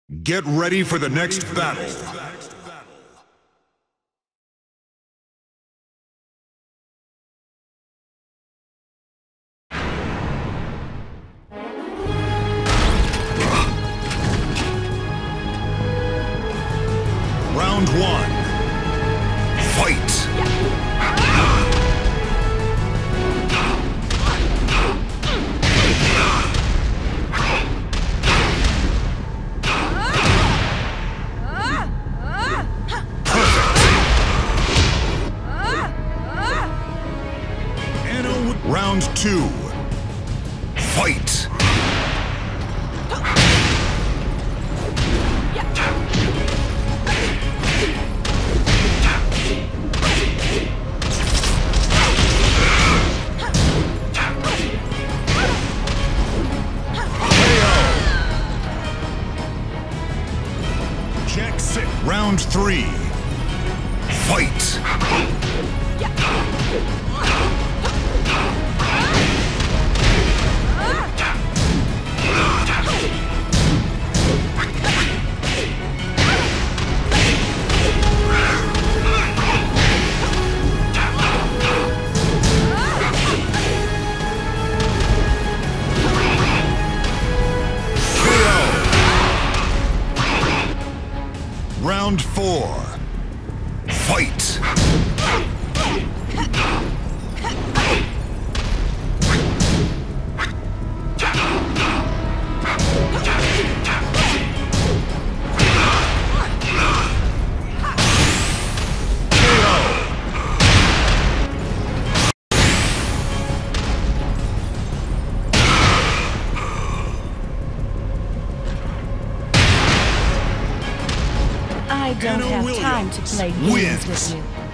Get ready for the next battle. Round one. Fight! Round two. Fight! Jack-6. Round three. Fight! Round four. Fight! I don't have time to play games with you.